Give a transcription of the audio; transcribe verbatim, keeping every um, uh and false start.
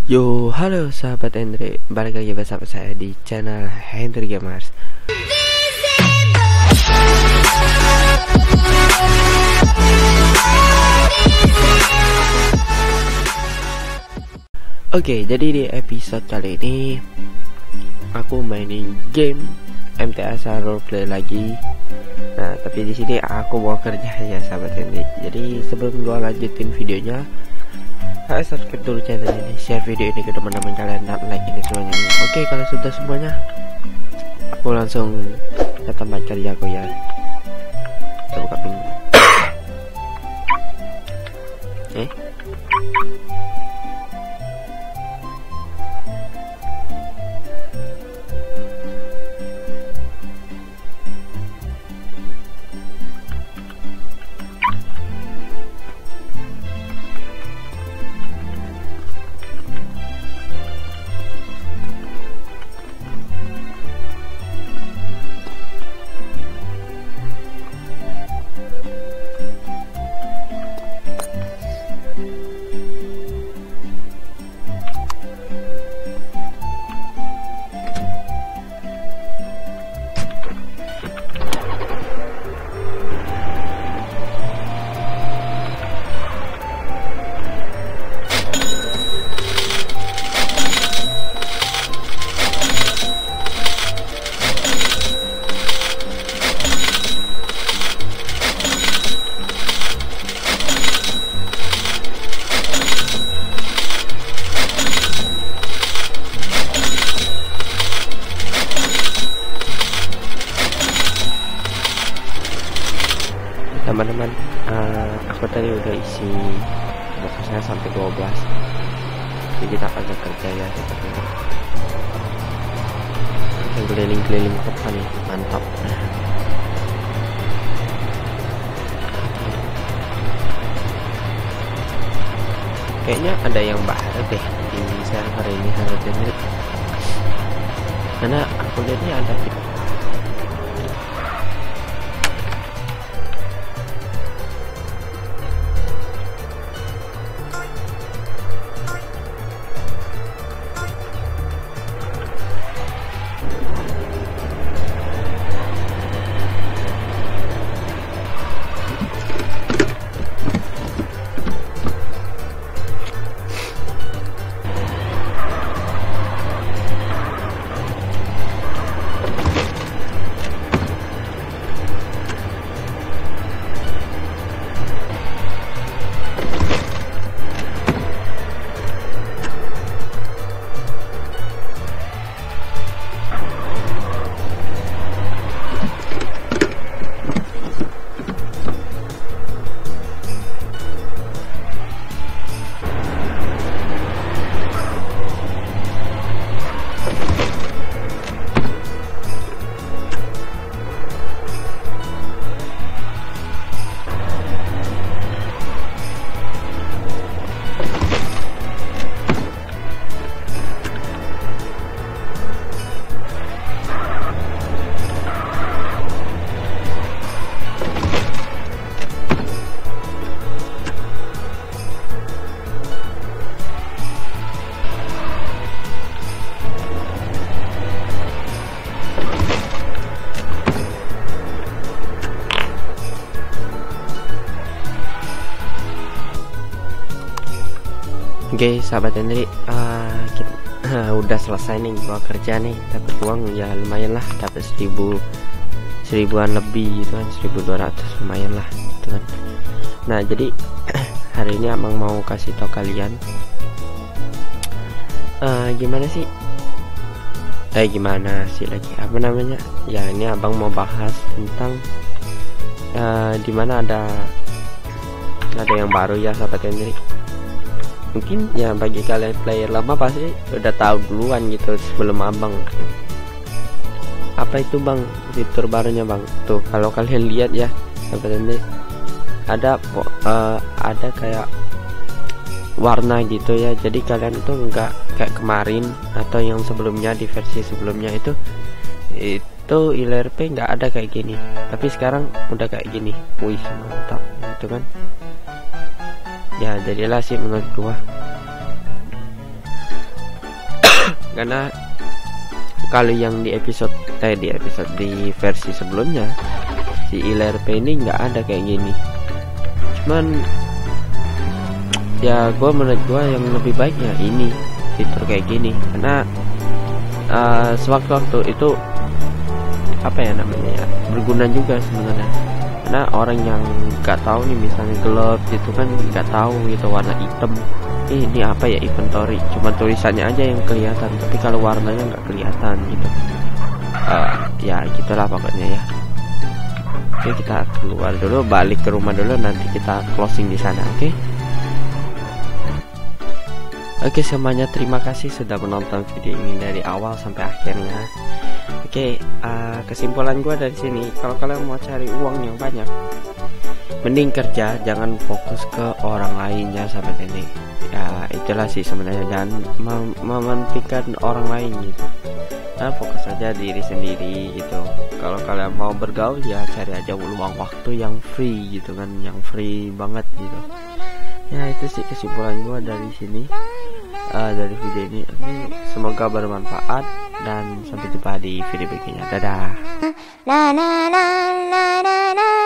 Yo, halo sahabat Hendry, balik lagi bersama saya di channel Hendry Gamers. Oke, jadi di episode kali ini aku mainin game M T A Roleplay lagi. Nah, tapi di sini aku mau kerja ya sahabat Hendry. Jadi sebelum gua lanjutin videonya, ayo subscribe dulu channel ini, share video ini ke teman-teman kalian, dan like ini semuanya. Oke, kalau sudah semuanya, aku langsung ke tempat kerja aku ya. Kita buka pintu. Eh? Teman-teman, uh, aku tadi udah isi boxnya sampai dua belas. Jadi kita akan kerja ya seperti ini. Kita keliling-keliling kota nih, mantap. Kayaknya ada yang baru deh di server ini sangat jenis. Karena aku lihatnya ada Oke, okay, sahabat Hendry, uh, kita uh, udah selesai nih gua kerja nih, dapat uang ya lumayan lah, dapat seribu seribuan lebih gitu kan, seribu dua ratus lumayan lah gitu kan. Nah, jadi hari ini abang mau kasih tau kalian uh, gimana sih eh gimana sih lagi apa namanya ya, ini abang mau bahas tentang uh, dimana ada ada yang baru ya sahabat Hendry. Mungkin ya bagi kalian player lama pasti udah tahu duluan gitu sebelum abang. Apa itu bang fitur barunya bang? Tuh kalau kalian lihat ya sebenarnya ada uh, ada kayak warna gitu ya. Jadi kalian tuh nggak kayak kemarin atau yang sebelumnya, di versi sebelumnya itu itu I L R P nggak ada kayak gini. Tapi sekarang udah kayak gini. Wih mantap gitu kan. Ya jadilah sih menurut gua Karena kalau yang di episode eh di episode di versi sebelumnya si I L R P ini nggak ada kayak gini. Cuman ya gue menurut gue yang lebih baiknya ini fitur kayak gini, karena uh, sewaktu-waktu itu apa ya namanya ya, berguna juga sebenarnya. Karena orang yang nggak tahu nih, misalnya gelap gitu kan, nggak tahu gitu warna hitam, eh, ini apa ya inventory, cuma tulisannya aja yang kelihatan, tapi kalau warnanya nggak kelihatan gitu. Uh, ya gitulah pokoknya ya. Oke, kita keluar dulu, balik ke rumah dulu, nanti kita closing di sana. Oke. Oke semuanya, terima kasih sudah menonton video ini dari awal sampai akhirnya. Oke, uh, kesimpulan gue dari sini, kalau kalian mau cari uang yang banyak, mending kerja, jangan fokus ke orang lainnya sampai ini. Ya itulah sih sebenarnya, jangan mem mementingkan orang lain gitu. Nah, fokus saja diri sendiri gitu. Kalau kalian mau bergaul ya cari aja luang waktu yang free gitu kan, yang free banget gitu. Ya itu sih kesimpulan gue dari sini, uh, dari video ini. Oke, semoga bermanfaat dan sampai jumpa di video berikutnya. Dadah.